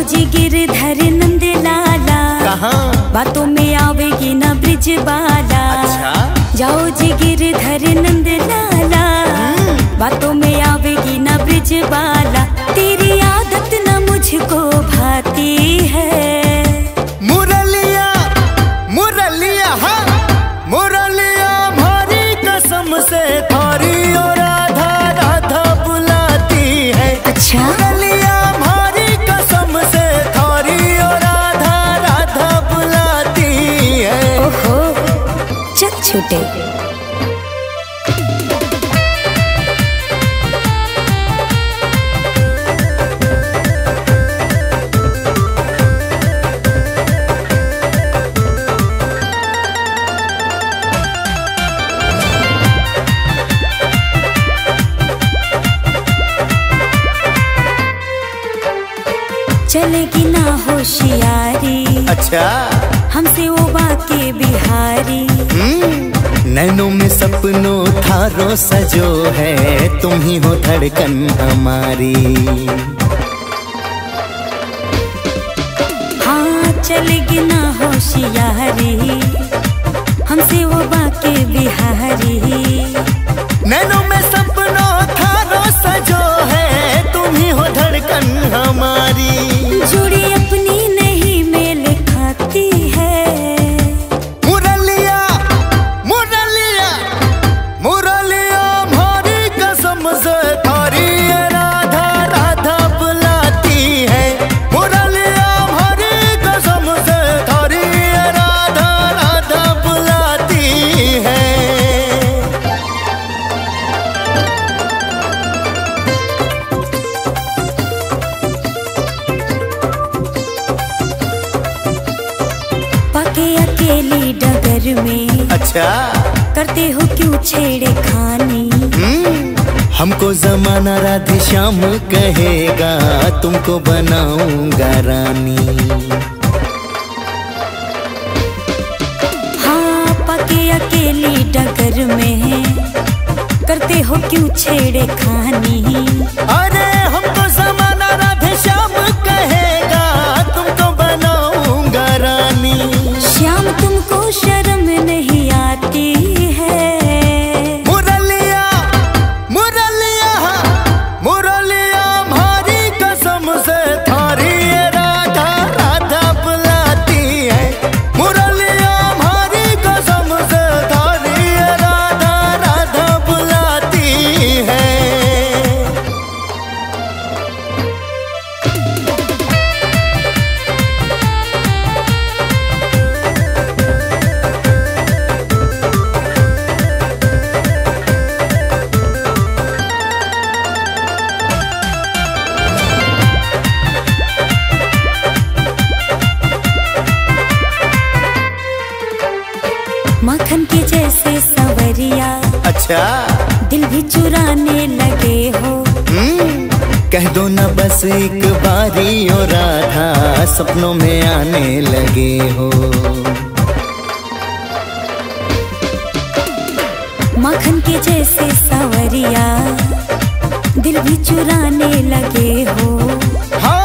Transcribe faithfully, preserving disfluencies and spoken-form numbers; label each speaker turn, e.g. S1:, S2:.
S1: जिगिरधर नंद लाला, कहाँ बातों में आवेगी ना ब्रिज बाला। अच्छा? जाओ जिगिरधर नंद लाला, बातों में आवेगी ना ब्रिज बाला। तेरी आदत ना मुझको भाती है।
S2: मुरलिया मुरलिया हाँ मुरलिया भारी कसम से थारी और राधा राधा बुलाती है।
S1: अच्छा?
S2: मुरलिया भारी कसम से थारी और राधा राधा बुलाती है।
S1: ओहो चल छूटे। चलेगी ना होशियारी।
S2: अच्छा?
S1: हमसे वो बाके बिहारी।
S2: नैनों में सपनों थारो सजो है, तुम ही हो धड़कन हमारी।
S1: हाँ चलेगी ना होशियारी, हमसे वो बाके बिहारी।
S2: नैनों में सपनों थारो सजो है, तुम ही हो धड़कन हमारी।
S1: जोड़ी अपनी नहीं मेल खाती है।
S2: मुरलिया मुरलिया मुरलिया भारी कसम से थारी राधा राधा बुलाती है। मुरलिया भारी कसम से थारी राधा राधा बुलाती है।
S1: पके अकेली डगर में।
S2: अच्छा?
S1: करते हो क्यों छेड़े खानी।
S2: हमको जमाना राधे श्याम कहेगा, तुमको बनाऊंगा रानी।
S1: हाँ पके अकेली डगर में, करते हो क्यों छेड़े खानी।
S2: अरे हमको जमाना राधे श्याम कहेगा, तुमको बनाऊंगा रानी।
S1: श्याम तुमको शर्म नहीं आती है।
S2: मुरलिया मुरलिया मुरलिया भारी कसम से थारी राधा राधा बुलाती है। मुरलिया भारी कसम से थारी राधा राधा बुलाती है।
S1: मक्खन के जैसे सवरिया।
S2: अच्छा?
S1: दिल भी चुराने लगे हो।
S2: कह दो ना बस एक बारी ओ राधा, सपनों में आने लगे हो।
S1: मक्खन के जैसे सवरिया, दिल भी चुराने लगे हो।
S2: हाँ